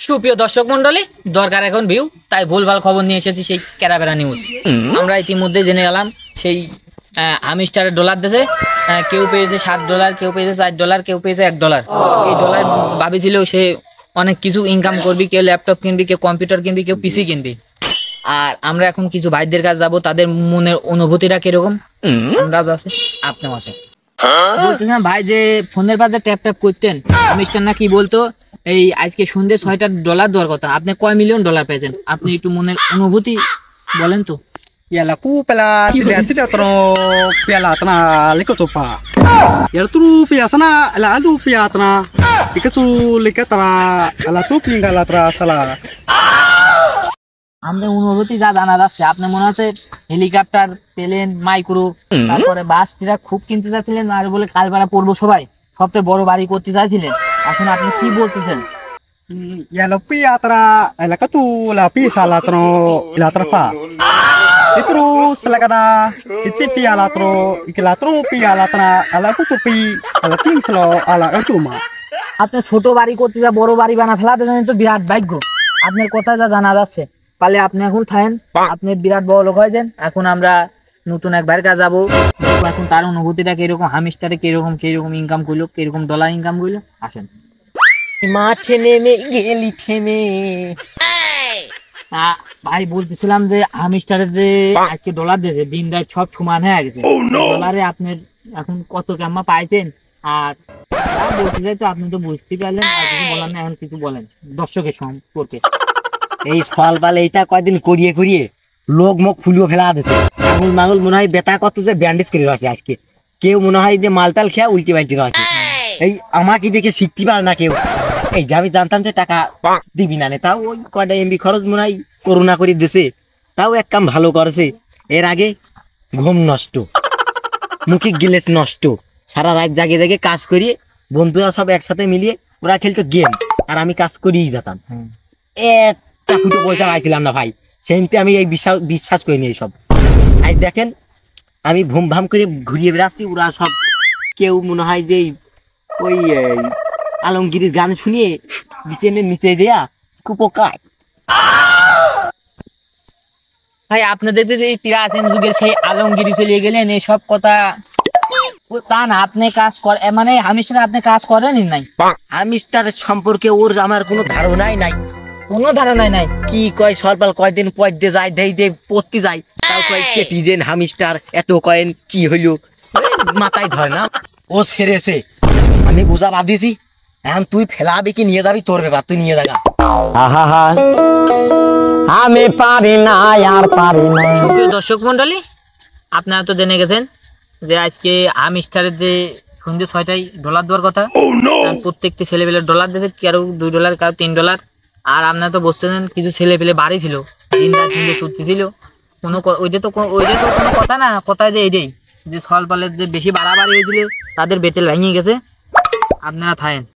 সুপ্রিয় দর্শক মন্ডলী, দরকার এখন ভিউ, তাই ভুলভাল খবর নিয়ে এসেছি সেই ক্যারাবেরা নিউজ। আমরা ইতিমধ্যে জেনে গেলাম সেই হামিস্টারের ডলার দেশে কেউ পেয়েছে $7, কেউ পেয়েছে $4, কেউ পেয়েছে $1। এই ডলার ভাবেছিল সে অনেক কিছু ইনকাম করবি, কেউ ল্যাপটপ কিনবি, কেউ কম্পিউটার কিনবি, কেউ পিসি কিনবি। আর আমরা এখন কিছু ভাইদের কাছে যাবো, তাদের মনের অনুভূতিটা কিরকম আমরা আছে আপনিও আছে বলতেছেন। ভাই যে ফোনের পাশে ট্যাপ ট্যাপ করতেন, মিস্টার না কি বলতো এই আজকে সন্ধ্যে $6 দেওয়ার কথা, আপনি কয় মিলিয়ন ডলার পেয়েছেন? আপনি একটু মনের অনুভূতি বলেন তো। Yala ku pela tidak sida tro pela tana likotopa. Yala tu pia sana la adu pia tana ikasu likatara ala tu pinga la tra sala. আমাদের অনুভূতি যা জানা যাচ্ছে, আপনি মনে হচ্ছে হেলিকপ্টার, প্লেন, মাইক্রো, তারপরে বাস, ট্রাক খুব কিনতে চাচ্ছিলেন, আর বলে কালপাড়া পড়বো সবাই, সবচেয়ে বড় বাড়ি করতে চাইছিলেন। এখন আপনি কি বলতেছেন? Yala pia tra la katu la pia sala tro la trafa. Itu selagana cici pia la tro ikla tro pia la tana ala tu pi ala ting selo ala itu ma. আপনি ছোট বাড়ি করতে যা বড় বাড়ি বানা ফেলাতে জানেন তো বিরাট ভাগ্য। আপনার কথা যা জানা যাচ্ছে, পালে আপনি এখন থাকেন, আপনি বিরাট বড় লোক হয়ে যান। এখন আমরা নতুন এক ভাইয়ের কাছে যাবো, এখন তার অনুভূতিটা কিরকম, হামিস্টারে কিরকম ইনকাম করলো, কিরকম ডলার ইনকাম করলো। আসেন। মাঠে নেমে গেলি থেমে। ভাই বলতেছিলাম যে হামিস্টারে যে আজকে ডলার দিয়েছে, দিন রাত সব সমান হয়ে গেছে। ডলারে আপনি এখন কত কাম্মা পাইছেন? আর বলতে চাই তো আপনি তো বুঝতে পারলেন, আর কিছু বলার না, এখন কিছু বলেন দর্শকের সম্পর্কে। এই সকাল বেলা এইটা কয়দিন করিয়ে করিয়ে লোক মুখ ফুলিয়ে ফেলা দিতে, আঙুল মাঙুল মনে হয় বেতা কত যে ব্যান্ডেজ করে রয়েছে। আজকে কেউ মনে হয় যে মালটাল খেয়া উল্টি পাল্টি রয়েছে। এই আমাকে দেখে শিখতে পারে না কেউ। এই যে আমি জানতাম যে টাকা দিবি না, তাও ওই কয়টা এমবি খরচ মনে হয় করোনা করে দিছে, তাও এক কাম ভালো করেছে। এর আগে ঘুম নষ্ট, মুখে গিলেস নষ্ট, সারা রাত জাগে জাগে কাজ করিয়ে বন্ধুরা সব একসাথে মিলিয়ে ওরা খেলতো গেম, আর আমি কাজ করিয়ে যেতাম। একটা ফুটো পয়সা পাইছিলাম না ভাই, সেদিনতে আমি এই বিশ্বাস করিনি এইসব। আজ দেখেন আমি ভুম ভাম করে ঘুরিয়ে বেড়াচ্ছি, ওরা সব কেউ মনে হয় যে ওই আলমগীরের গান শুনিয়ে বিচেনের নিচে দেয়া কুপোকায়। ভাই আপনি দেখতে যে প্রাচীন যুগের সেই আলমগিরি চলিয়ে গেলেন, এইসব কথা তা না। আপনি কাজ করে মানে হামিস্টার আপনি কাজ করেনই নাই? হামিস্টার সম্পর্কে ওর আমার কোনো ধারণাই নাই। কোনো ধারণাই নাই? কি কয় সরপাল কয়দিন পয়দে যায়, দেই যে পড়তে যায়, তাও কয় কেটিজেন হামিস্টার এত কয়েন কি হইলো, মাথায় ধরে না। ও সেরেছে, আমি বুঝা বাঁধিছি। এখন তুই ফেলাবি কি নিয়ে যাবি তোর ব্যাপার, তুই নিয়ে যাগা। আমি পারি না আর পারি না। দর্শক মন্ডলী, আপনারা তো জেনে গেছেন যে আজকে হামিস্টারের যে সন্ধ্যে 6টায় ডলার দেওয়ার কথা, প্রত্যেকটি ছেলেপেলের ডলার দিয়েছে, কারো $2, কারো $3। আর আপনারা তো বলছেন কিছু ছেলেপেলে বাড়ি ছিল, দিন রাত মিলে ছুটতে ছিল। ওইটা তো কোনো কথা না, কথা যে এইটাই যে সলপালের যে বেশি বাড়াবাড়ি হয়েছিল তাদের বেতেল ভেঙে গেছে। আপনারা থাকেন।